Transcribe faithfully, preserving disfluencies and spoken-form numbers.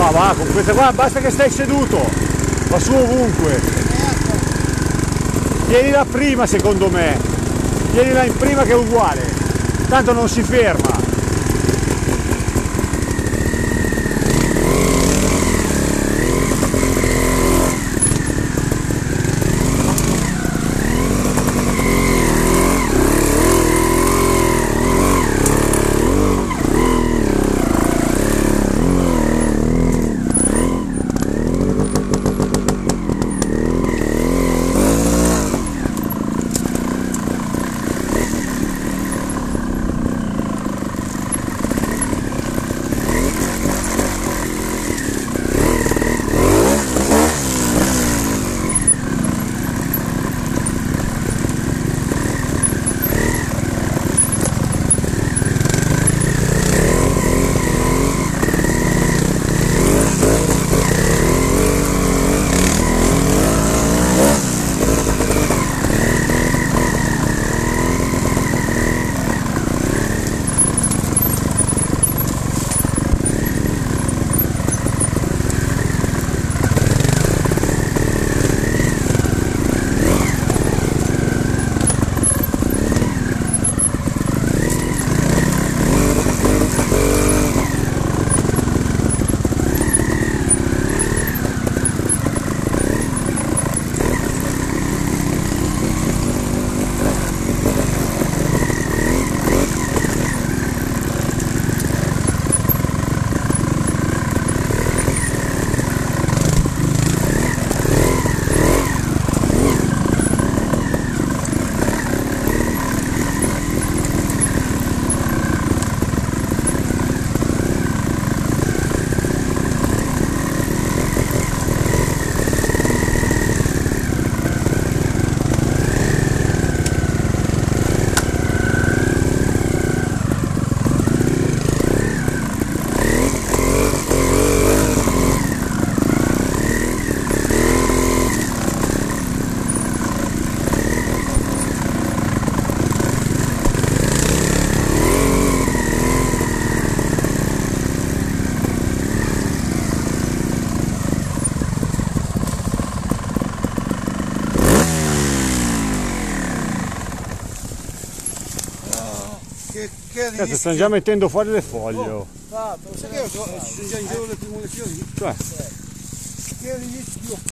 Ma va, con questa qua basta che stai seduto, va su ovunque. Tienila prima secondo me, tienila in prima che è uguale, tanto non si ferma. Che, che Cazzo, stanno già mettendo fuori le foglie. Oh, sai che io ci sono già in giro le premonizioni? Cioè. Che rischio!